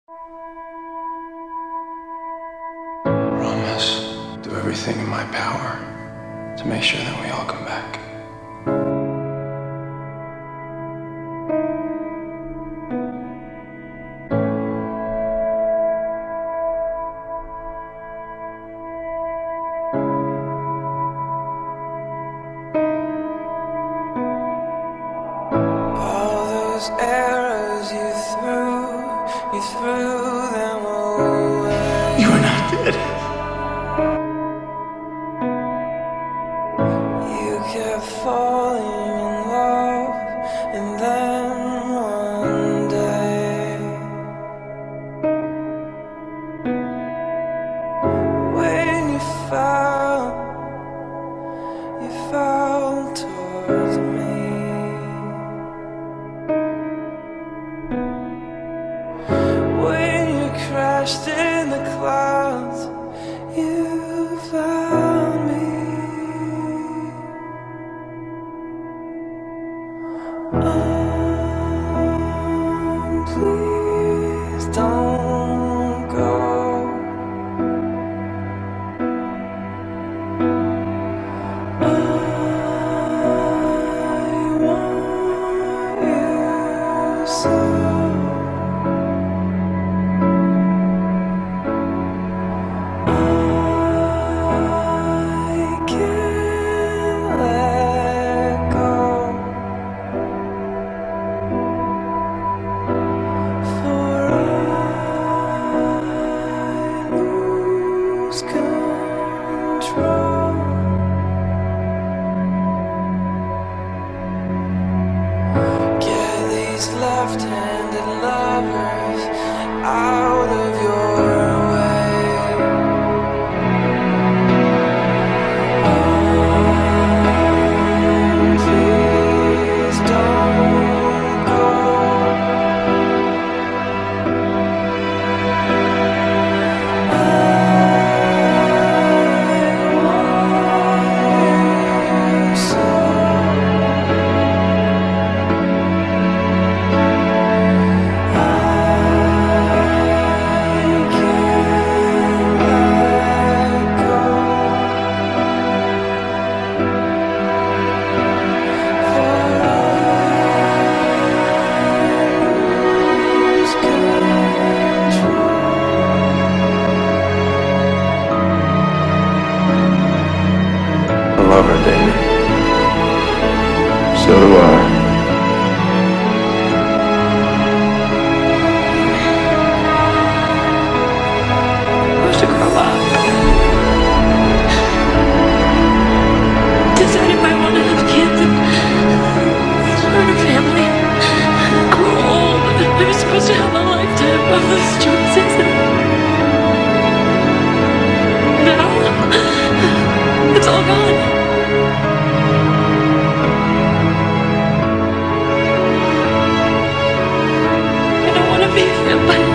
Promise, do everything in my power to make sure that we all come back. All those arrows you threw them away. You are not dead. You kept falling in love, and then one day, when you fell towards me. When you crashed in the clouds, you found me. Please don't go. I want you so. I can't let go. For I lose control. Get these left-handed lovers out of your way. Please don't go. I want you so. I love her, Damon. So do I. Who's to grow up? Does anybody want to have kids and start a family? Grow old. They're supposed to have a lifetime of those choices. Now, it's all gone. I don't want to be a vampire.